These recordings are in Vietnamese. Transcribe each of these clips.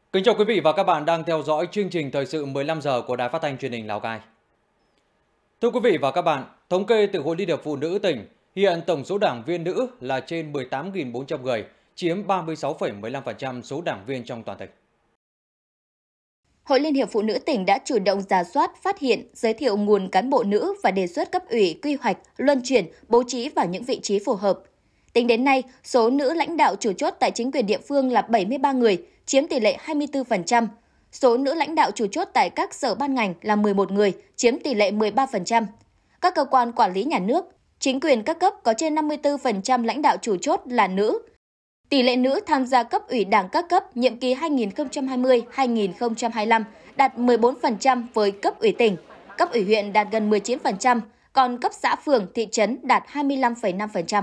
Kính chào quý vị và các bạn đang theo dõi chương trình thời sự 15 giờ của Đài Phát thanh Truyền hình Lào Cai. Thưa quý vị và các bạn, thống kê từ Hội Liên hiệp Phụ nữ tỉnh, hiện tổng số đảng viên nữ là trên 18.400 người, chiếm 36,15% số đảng viên trong toàn tỉnh. Hội Liên hiệp Phụ nữ tỉnh đã chủ động rà soát, phát hiện, giới thiệu nguồn cán bộ nữ và đề xuất cấp ủy quy hoạch, luân chuyển, bố trí vào những vị trí phù hợp. Tính đến nay, số nữ lãnh đạo chủ chốt tại chính quyền địa phương là 73 người, chiếm tỷ lệ 24%. Số nữ lãnh đạo chủ chốt tại các sở ban ngành là 11 người, chiếm tỷ lệ 13%. Các cơ quan quản lý nhà nước, chính quyền các cấp có trên 54% lãnh đạo chủ chốt là nữ. Tỷ lệ nữ tham gia cấp ủy đảng các cấp nhiệm kỳ 2020-2025 đạt 14% với cấp ủy tỉnh, cấp ủy huyện đạt gần 19%, còn cấp xã phường, thị trấn đạt 25,5%.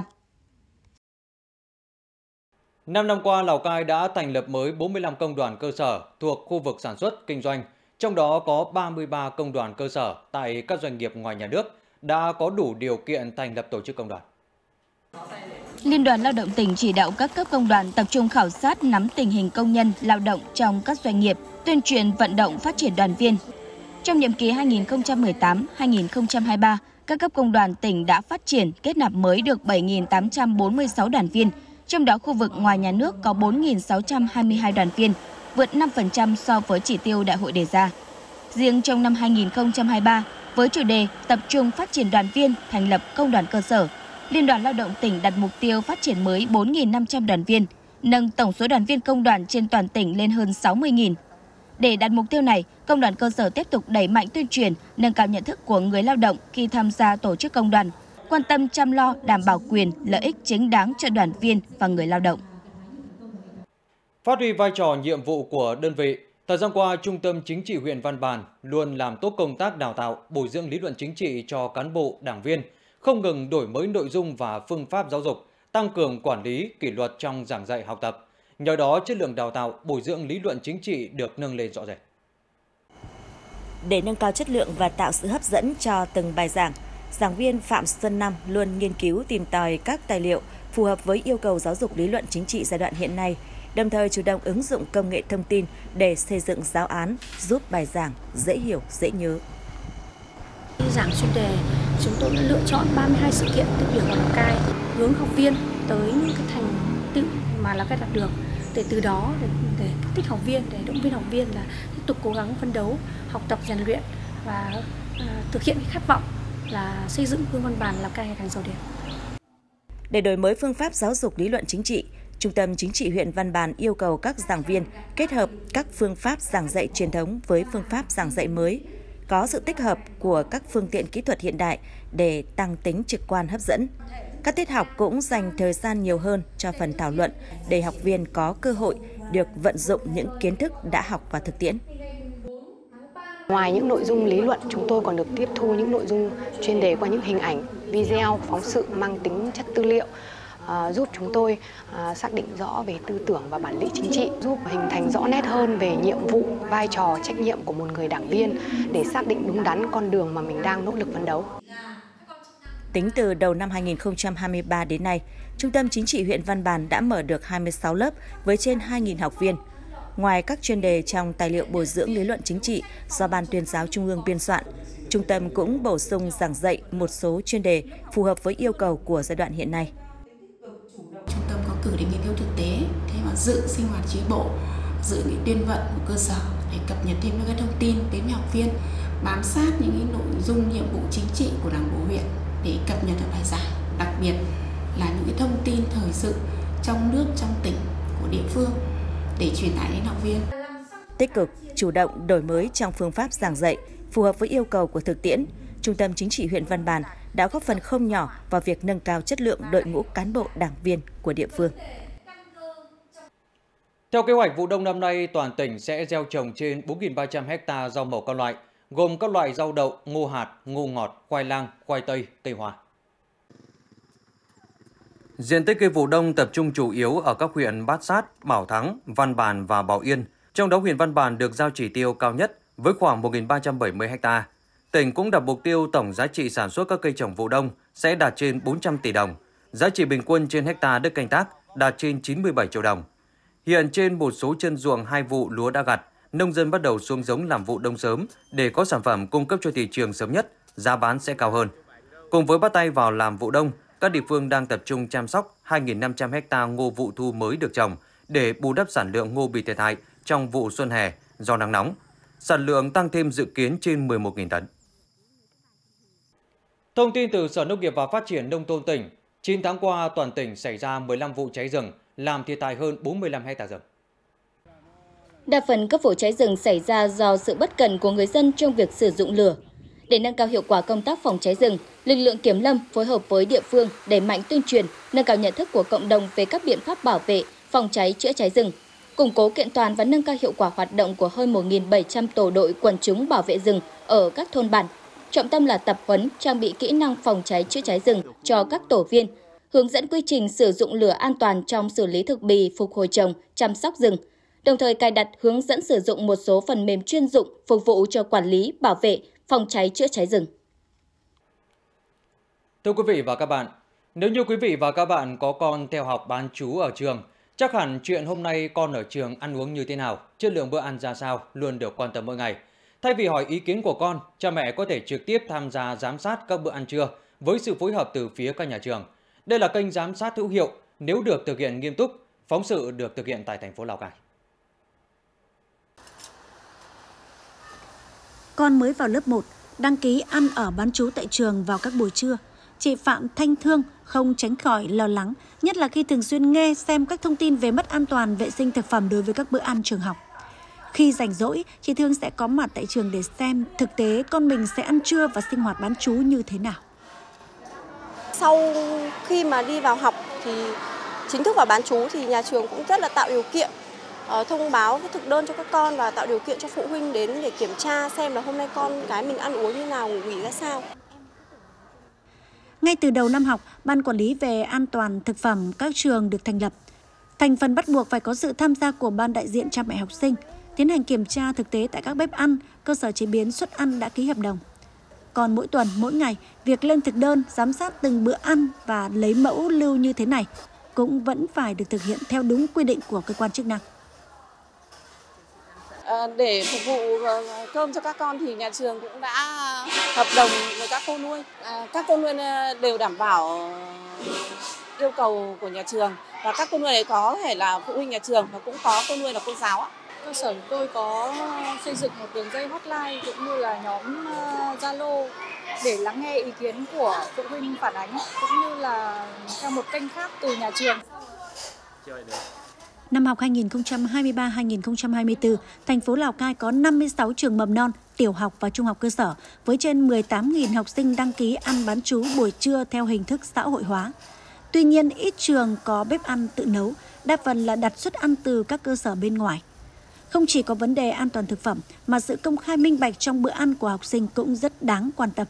5 năm qua, Lào Cai đã thành lập mới 45 công đoàn cơ sở thuộc khu vực sản xuất, kinh doanh, trong đó có 33 công đoàn cơ sở tại các doanh nghiệp ngoài nhà nước đã có đủ điều kiện thành lập tổ chức công đoàn. Liên đoàn Lao động tỉnh chỉ đạo các cấp công đoàn tập trung khảo sát nắm tình hình công nhân, lao động trong các doanh nghiệp, tuyên truyền vận động phát triển đoàn viên. Trong nhiệm kỳ 2018-2023, các cấp công đoàn tỉnh đã phát triển kết nạp mới được 7.846 đoàn viên, trong đó khu vực ngoài nhà nước có 4.622 đoàn viên, vượt 5% so với chỉ tiêu đại hội đề ra. Riêng trong năm 2023, với chủ đề tập trung phát triển đoàn viên, thành lập công đoàn cơ sở, Liên đoàn Lao động tỉnh đặt mục tiêu phát triển mới 4.500 đoàn viên, nâng tổng số đoàn viên công đoàn trên toàn tỉnh lên hơn 60.000. Để đạt mục tiêu này, công đoàn cơ sở tiếp tục đẩy mạnh tuyên truyền, nâng cao nhận thức của người lao động khi tham gia tổ chức công đoàn, quan tâm chăm lo đảm bảo quyền, lợi ích chính đáng cho đoàn viên và người lao động. Phát huy vai trò nhiệm vụ của đơn vị, thời gian qua, Trung tâm Chính trị huyện Văn Bàn luôn làm tốt công tác đào tạo, bồi dưỡng lý luận chính trị cho cán bộ, đảng viên, không ngừng đổi mới nội dung và phương pháp giáo dục, tăng cường quản lý, kỷ luật trong giảng dạy học tập. Nhờ đó, chất lượng đào tạo, bồi dưỡng lý luận chính trị được nâng lên rõ rệt. Để nâng cao chất lượng và tạo sự hấp dẫn cho từng bài giảng, giảng viên Phạm Xuân Năm luôn nghiên cứu tìm tòi các tài liệu phù hợp với yêu cầu giáo dục lý luận chính trị giai đoạn hiện nay, đồng thời chủ động ứng dụng công nghệ thông tin để xây dựng giáo án, giúp bài giảng dễ hiểu, dễ nhớ. Giảng chuyên đề, chúng tôi đã lựa chọn 32 sự kiện tiêu biểu của Lào Cai, hướng học viên tới những cái thành tựu mà Lào Cai đạt được, để từ đó để kích thích học viên, để động viên học viên là tiếp tục cố gắng phấn đấu, học tập rèn luyện và thực hiện cái khát vọng là xây dựng huyện Văn Bàn Lào Cai ngày càng giàu đẹp. Để đổi mới phương pháp giáo dục lý luận chính trị, Trung tâm Chính trị huyện Văn Bàn yêu cầu các giảng viên kết hợp các phương pháp giảng dạy truyền thống với phương pháp giảng dạy mới, có sự tích hợp của các phương tiện kỹ thuật hiện đại để tăng tính trực quan hấp dẫn. Các tiết học cũng dành thời gian nhiều hơn cho phần thảo luận để học viên có cơ hội được vận dụng những kiến thức đã học vào thực tiễn. Ngoài những nội dung lý luận, chúng tôi còn được tiếp thu những nội dung chuyên đề qua những hình ảnh, video, phóng sự mang tính chất tư liệu, giúp chúng tôi xác định rõ về tư tưởng và bản lĩnh chính trị, giúp hình thành rõ nét hơn về nhiệm vụ, vai trò, trách nhiệm của một người đảng viên để xác định đúng đắn con đường mà mình đang nỗ lực phấn đấu. Tính từ đầu năm 2023 đến nay, Trung tâm Chính trị huyện Văn Bàn đã mở được 26 lớp với trên 2.000 học viên. Ngoài các chuyên đề trong tài liệu bồi dưỡng lý luận chính trị do Ban Tuyên giáo Trung ương biên soạn, Trung tâm cũng bổ sung giảng dạy một số chuyên đề phù hợp với yêu cầu của giai đoạn hiện nay. Trung tâm có cử đến nghiên cứu thực tế, thế mà dự sinh hoạt chi bộ, dự những tuyên vận của cơ sở để cập nhật thêm các thông tin đến học viên, bám sát những nội dung nhiệm vụ chính trị của Đảng bộ huyện để cập nhật ở bài giảng, đặc biệt là những thông tin thời sự trong nước, trong tỉnh, của địa phương để truyền tải đến học viên. Tích cực, chủ động đổi mới trong phương pháp giảng dạy, phù hợp với yêu cầu của thực tiễn, Trung tâm Chính trị huyện Văn Bàn đã góp phần không nhỏ vào việc nâng cao chất lượng đội ngũ cán bộ đảng viên của địa phương. Theo kế hoạch, vụ đông năm nay, toàn tỉnh sẽ gieo trồng trên 4.300 ha rau màu các loại, gồm các loại rau đậu, ngô hạt, ngô ngọt, khoai lang, khoai tây, cây hoa. Diện tích cây vụ đông tập trung chủ yếu ở các huyện Bát Sát, Bảo Thắng, Văn Bàn và Bảo Yên. Trong đó huyện Văn Bàn được giao chỉ tiêu cao nhất với khoảng 1.370 ha. Tỉnh cũng đặt mục tiêu tổng giá trị sản xuất các cây trồng vụ đông sẽ đạt trên 400 tỷ đồng. Giá trị bình quân trên hectare đất canh tác đạt trên 97 triệu đồng. Hiện trên một số chân ruộng 2 vụ lúa đã gặt, nông dân bắt đầu xuống giống làm vụ đông sớm để có sản phẩm cung cấp cho thị trường sớm nhất, giá bán sẽ cao hơn. Cùng với bắt tay vào làm vụ đông, các địa phương đang tập trung chăm sóc 2.500 ha ngô vụ thu mới được trồng để bù đắp sản lượng ngô bị thiệt hại trong vụ xuân hè do nắng nóng. Sản lượng tăng thêm dự kiến trên 11.000 tấn. Thông tin từ Sở Nông nghiệp và Phát triển Nông thôn tỉnh, 9 tháng qua toàn tỉnh xảy ra 15 vụ cháy rừng, làm thiệt hại hơn 45 ha rừng. Đa phần các vụ cháy rừng xảy ra do sự bất cẩn của người dân trong việc sử dụng lửa. Để nâng cao hiệu quả công tác phòng cháy rừng, lực lượng kiểm lâm phối hợp với địa phương đẩy mạnh tuyên truyền, nâng cao nhận thức của cộng đồng về các biện pháp bảo vệ, phòng cháy chữa cháy rừng, củng cố kiện toàn và nâng cao hiệu quả hoạt động của hơn 1.700 tổ đội quần chúng bảo vệ rừng ở các thôn bản. Trọng tâm là tập huấn, trang bị kỹ năng phòng cháy chữa cháy rừng cho các tổ viên, hướng dẫn quy trình sử dụng lửa an toàn trong xử lý thực bì, phục hồi trồng, chăm sóc rừng, đồng thời cài đặt hướng dẫn sử dụng một số phần mềm chuyên dụng phục vụ cho quản lý, bảo vệ, phòng cháy chữa cháy rừng. Thưa quý vị và các bạn, nếu như quý vị và các bạn có con theo học bán trú ở trường, chắc hẳn chuyện hôm nay con ở trường ăn uống như thế nào, chất lượng bữa ăn ra sao luôn được quan tâm mỗi ngày. Thay vì hỏi ý kiến của con, cha mẹ có thể trực tiếp tham gia giám sát các bữa ăn trưa với sự phối hợp từ phía các nhà trường. Đây là kênh giám sát hữu hiệu nếu được thực hiện nghiêm túc. Phóng sự được thực hiện tại thành phố Lào Cai. Con mới vào lớp 1, đăng ký ăn ở bán trú tại trường vào các buổi trưa. Chị Phạm Thanh Thương không tránh khỏi lo lắng, nhất là khi thường xuyên nghe xem các thông tin về mất an toàn vệ sinh thực phẩm đối với các bữa ăn trường học. Khi rảnh rỗi, chị Thương sẽ có mặt tại trường để xem thực tế con mình sẽ ăn trưa và sinh hoạt bán trú như thế nào. Sau khi mà đi vào học thì chính thức vào bán trú thì nhà trường cũng rất là tạo điều kiện, thông báo thực đơn cho các con và tạo điều kiện cho phụ huynh đến để kiểm tra xem là hôm nay con cái mình ăn uống như nào, ngủ nghỉ ra sao. Ngay từ đầu năm học, Ban Quản lý về an toàn thực phẩm các trường được thành lập. Thành phần bắt buộc phải có sự tham gia của ban đại diện cha mẹ học sinh, tiến hành kiểm tra thực tế tại các bếp ăn, cơ sở chế biến suất ăn đã ký hợp đồng. Còn mỗi tuần, mỗi ngày, việc lên thực đơn, giám sát từng bữa ăn và lấy mẫu lưu như thế này cũng vẫn phải được thực hiện theo đúng quy định của cơ quan chức năng. Để phục vụ cơm cho các con thì nhà trường cũng đã hợp đồng với các cô nuôi. Các cô nuôi đều đảm bảo yêu cầu của nhà trường và các cô nuôi này có thể là phụ huynh nhà trường và cũng có cô nuôi là cô giáo. Cơ sở của tôi có xây dựng một đường dây hotline cũng như là nhóm Zalo để lắng nghe ý kiến của phụ huynh phản ánh cũng như là theo một kênh khác từ nhà trường. Năm học 2023-2024, thành phố Lào Cai có 56 trường mầm non, tiểu học và trung học cơ sở với trên 18.000 học sinh đăng ký ăn bán trú buổi trưa theo hình thức xã hội hóa. Tuy nhiên, ít trường có bếp ăn tự nấu, đa phần là đặt suất ăn từ các cơ sở bên ngoài. Không chỉ có vấn đề an toàn thực phẩm, mà sự công khai minh bạch trong bữa ăn của học sinh cũng rất đáng quan tâm.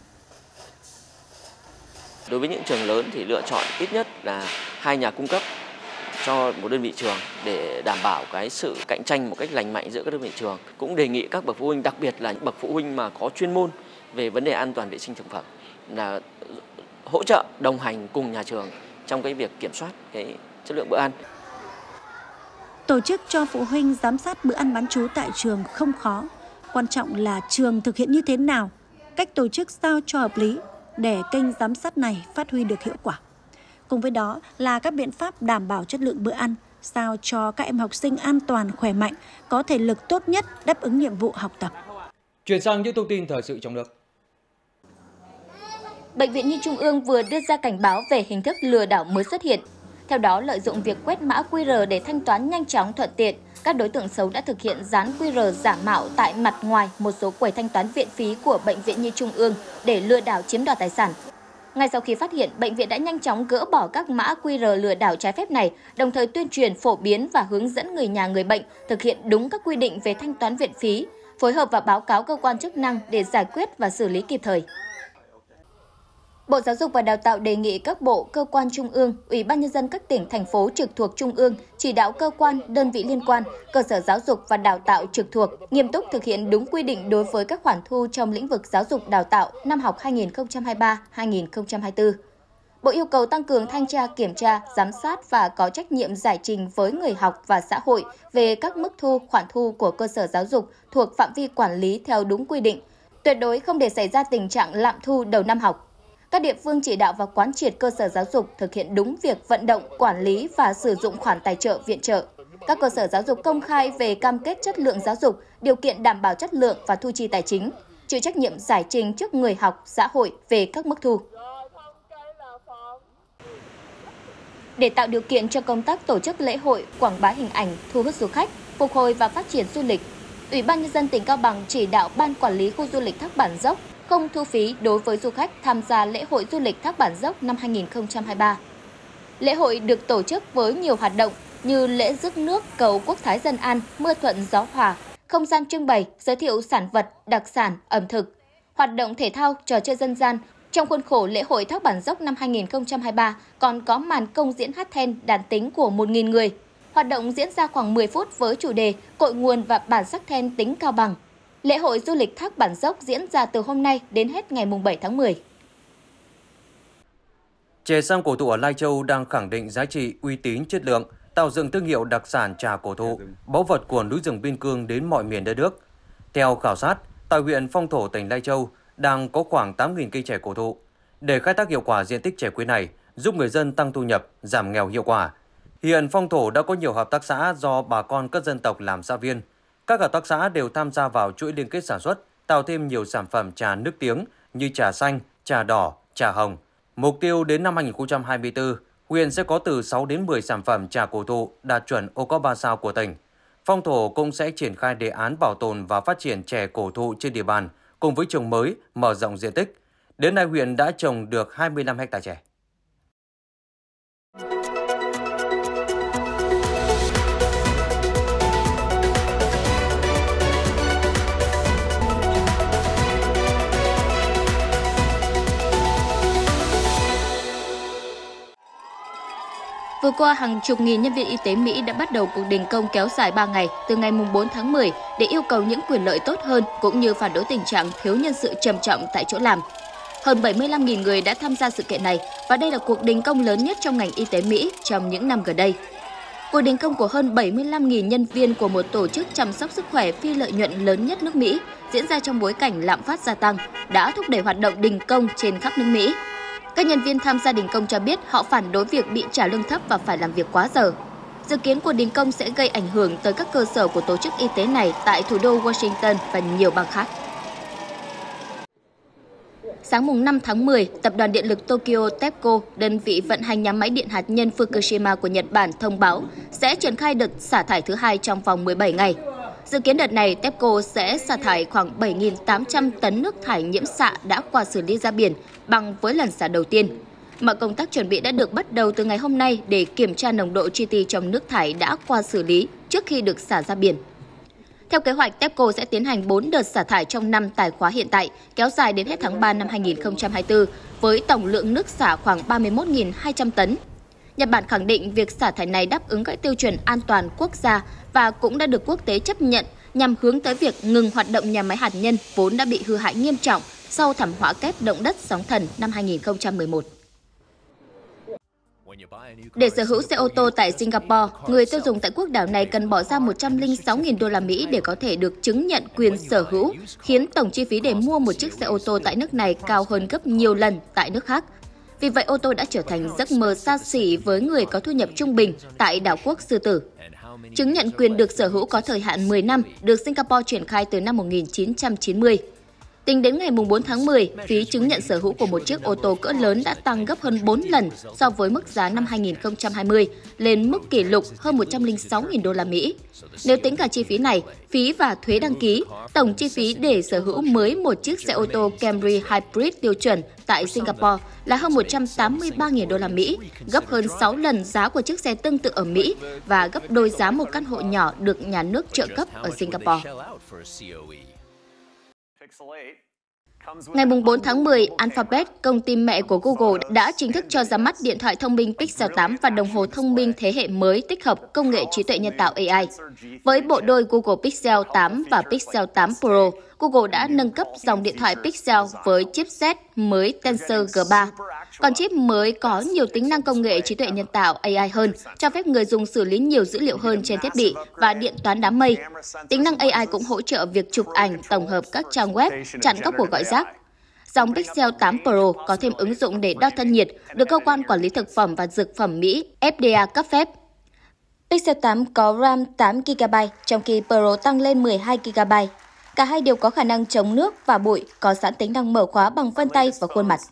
Đối với những trường lớn thì lựa chọn ít nhất là 2 nhà cung cấp cho một đơn vị trường để đảm bảo cái sự cạnh tranh một cách lành mạnh giữa các đơn vị trường. Cũng đề nghị các bậc phụ huynh, đặc biệt là những bậc phụ huynh mà có chuyên môn về vấn đề an toàn vệ sinh thực phẩm là hỗ trợ đồng hành cùng nhà trường trong cái việc kiểm soát cái chất lượng bữa ăn. Tổ chức cho phụ huynh giám sát bữa ăn bán trú tại trường không khó. Quan trọng là trường thực hiện như thế nào, cách tổ chức sao cho hợp lý để kênh giám sát này phát huy được hiệu quả. Cùng với đó là các biện pháp đảm bảo chất lượng bữa ăn, sao cho các em học sinh an toàn, khỏe mạnh, có thể lực tốt nhất đáp ứng nhiệm vụ học tập. Chuyển sang những thông tin thời sự trong nước. Bệnh viện Nhi Trung ương vừa đưa ra cảnh báo về hình thức lừa đảo mới xuất hiện. Theo đó, lợi dụng việc quét mã QR để thanh toán nhanh chóng thuận tiện, các đối tượng xấu đã thực hiện dán QR giả mạo tại mặt ngoài một số quầy thanh toán viện phí của Bệnh viện Nhi Trung ương để lừa đảo chiếm đoạt tài sản. Ngay sau khi phát hiện, bệnh viện đã nhanh chóng gỡ bỏ các mã QR lừa đảo trái phép này, đồng thời tuyên truyền phổ biến và hướng dẫn người nhà người bệnh thực hiện đúng các quy định về thanh toán viện phí, phối hợp và báo cáo cơ quan chức năng để giải quyết và xử lý kịp thời. Bộ Giáo dục và Đào tạo đề nghị các bộ, cơ quan trung ương, Ủy ban Nhân dân các tỉnh, thành phố trực thuộc trung ương chỉ đạo cơ quan, đơn vị liên quan, cơ sở giáo dục và đào tạo trực thuộc nghiêm túc thực hiện đúng quy định đối với các khoản thu trong lĩnh vực giáo dục đào tạo năm học 2023-2024. Bộ yêu cầu tăng cường thanh tra, kiểm tra, giám sát và có trách nhiệm giải trình với người học và xã hội về các mức thu, khoản thu của cơ sở giáo dục thuộc phạm vi quản lý theo đúng quy định. Tuyệt đối không để xảy ra tình trạng lạm thu đầu năm học. Các địa phương chỉ đạo và quán triệt cơ sở giáo dục thực hiện đúng việc vận động, quản lý và sử dụng khoản tài trợ, viện trợ. Các cơ sở giáo dục công khai về cam kết chất lượng giáo dục, điều kiện đảm bảo chất lượng và thu chi tài chính, chịu trách nhiệm giải trình trước người học, xã hội về các mức thu. Để tạo điều kiện cho công tác tổ chức lễ hội, quảng bá hình ảnh, thu hút du khách, phục hồi và phát triển du lịch, Ủy ban Nhân dân tỉnh Cao Bằng chỉ đạo Ban Quản lý Khu du lịch Thác Bản Dốc không thu phí đối với du khách tham gia lễ hội du lịch Thác Bản Dốc năm 2023. Lễ hội được tổ chức với nhiều hoạt động như lễ rước nước cầu Quốc Thái Dân An, mưa thuận gió hòa, không gian trưng bày, giới thiệu sản vật, đặc sản, ẩm thực, hoạt động thể thao, trò chơi dân gian. Trong khuôn khổ lễ hội Thác Bản Dốc năm 2023 còn có màn công diễn hát then đàn tính của 1.000 người. Hoạt động diễn ra khoảng 10 phút với chủ đề Cội nguồn và bản sắc then tính Cao Bằng. Lễ hội du lịch Thác Bản Dốc diễn ra từ hôm nay đến hết ngày 7 tháng 10. Chè Sam cổ thụ ở Lai Châu đang khẳng định giá trị, uy tín, chất lượng, tạo dựng thương hiệu đặc sản trà cổ thụ, báu vật của núi rừng biên cương đến mọi miền đất nước. Theo khảo sát, tại huyện Phong Thổ, tỉnh Lai Châu đang có khoảng 8.000 cây chè cổ thụ. Để khai thác hiệu quả diện tích chè quý này, giúp người dân tăng thu nhập, giảm nghèo hiệu quả. Hiện Phong Thổ đã có nhiều hợp tác xã do bà con các dân tộc làm xã viên. Các hợp tác xã đều tham gia vào chuỗi liên kết sản xuất, tạo thêm nhiều sản phẩm trà nước tiếng như trà xanh, trà đỏ, trà hồng. Mục tiêu đến năm 2024, huyện sẽ có từ 6 đến 10 sản phẩm trà cổ thụ đạt chuẩn ô cốp 3 sao của tỉnh. Phong Thổ cũng sẽ triển khai đề án bảo tồn và phát triển chè cổ thụ trên địa bàn, cùng với trồng mới, mở rộng diện tích. Đến nay, huyện đã trồng được 25 ha chè. Vừa qua, hàng chục nghìn nhân viên y tế Mỹ đã bắt đầu cuộc đình công kéo dài 3 ngày từ ngày 4 tháng 10 để yêu cầu những quyền lợi tốt hơn cũng như phản đối tình trạng thiếu nhân sự trầm trọng tại chỗ làm. Hơn 75.000 người đã tham gia sự kiện này và đây là cuộc đình công lớn nhất trong ngành y tế Mỹ trong những năm gần đây. Cuộc đình công của hơn 75.000 nhân viên của một tổ chức chăm sóc sức khỏe phi lợi nhuận lớn nhất nước Mỹ diễn ra trong bối cảnh lạm phát gia tăng đã thúc đẩy hoạt động đình công trên khắp nước Mỹ. Các nhân viên tham gia đình công cho biết họ phản đối việc bị trả lương thấp và phải làm việc quá giờ. Dự kiến cuộc đình công sẽ gây ảnh hưởng tới các cơ sở của tổ chức y tế này tại thủ đô Washington và nhiều bang khác. Sáng mùng 5 tháng 10, Tập đoàn Điện lực Tokyo TEPCO, đơn vị vận hành nhà máy điện hạt nhân Fukushima của Nhật Bản thông báo sẽ triển khai đợt xả thải thứ hai trong vòng 17 ngày. Dự kiến đợt này, TEPCO sẽ xả thải khoảng 7.800 tấn nước thải nhiễm xạ đã qua xử lý ra biển, bằng với lần xả đầu tiên. Mọi công tác chuẩn bị đã được bắt đầu từ ngày hôm nay để kiểm tra nồng độ triti trong nước thải đã qua xử lý trước khi được xả ra biển. Theo kế hoạch, TEPCO sẽ tiến hành 4 đợt xả thải trong năm tài khóa hiện tại, kéo dài đến hết tháng 3 năm 2024, với tổng lượng nước xả khoảng 31.200 tấn. Nhật Bản khẳng định việc xả thải này đáp ứng các tiêu chuẩn an toàn quốc gia và cũng đã được quốc tế chấp nhận nhằm hướng tới việc ngừng hoạt động nhà máy hạt nhân vốn đã bị hư hại nghiêm trọng sau thảm họa kép động đất sóng thần năm 2011. Để sở hữu xe ô tô tại Singapore, người tiêu dùng tại quốc đảo này cần bỏ ra 106.000 đô la Mỹ để có thể được chứng nhận quyền sở hữu, khiến tổng chi phí để mua một chiếc xe ô tô tại nước này cao hơn gấp nhiều lần tại nước khác. Vì vậy, ô tô đã trở thành giấc mơ xa xỉ với người có thu nhập trung bình tại đảo quốc Sư Tử. Chứng nhận quyền được sở hữu có thời hạn 10 năm, được Singapore triển khai từ năm 1990. Tính đến ngày 4 tháng 10, phí chứng nhận sở hữu của một chiếc ô tô cỡ lớn đã tăng gấp hơn 4 lần so với mức giá năm 2020, lên mức kỷ lục hơn 106.000 đô la Mỹ. Nếu tính cả chi phí này, phí và thuế đăng ký, tổng chi phí để sở hữu mới một chiếc xe ô tô Camry Hybrid tiêu chuẩn tại Singapore là hơn 183.000 đô la Mỹ, gấp hơn 6 lần giá của chiếc xe tương tự ở Mỹ và gấp đôi giá một căn hộ nhỏ được nhà nước trợ cấp ở Singapore. Ngày 4 tháng 10, Alphabet, công ty mẹ của Google, đã chính thức cho ra mắt điện thoại thông minh Pixel 8 và đồng hồ thông minh thế hệ mới tích hợp công nghệ trí tuệ nhân tạo AI. Với bộ đôi Google Pixel 8 và Pixel 8 Pro, Google đã nâng cấp dòng điện thoại Pixel với chipset mới Tensor G3. Còn chip mới có nhiều tính năng công nghệ trí tuệ nhân tạo AI hơn, cho phép người dùng xử lý nhiều dữ liệu hơn trên thiết bị và điện toán đám mây. Tính năng AI cũng hỗ trợ việc chụp ảnh, tổng hợp các trang web, chặn các cuộc gọi rác. Dòng Pixel 8 Pro có thêm ứng dụng để đo thân nhiệt, được Cơ quan Quản lý Thực phẩm và Dược phẩm Mỹ FDA cấp phép. Pixel 8 có RAM 8GB, trong khi Pro tăng lên 12GB. Cả hai đều có khả năng chống nước và bụi, có sẵn tính năng mở khóa bằng vân tay và khuôn mặt.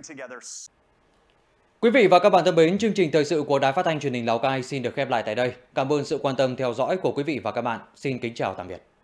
Quý vị và các bạn thân mến, chương trình thời sự của Đài Phát thanh Truyền hình Lào Cai xin được khép lại tại đây. Cảm ơn sự quan tâm theo dõi của quý vị và các bạn. Xin kính chào tạm biệt.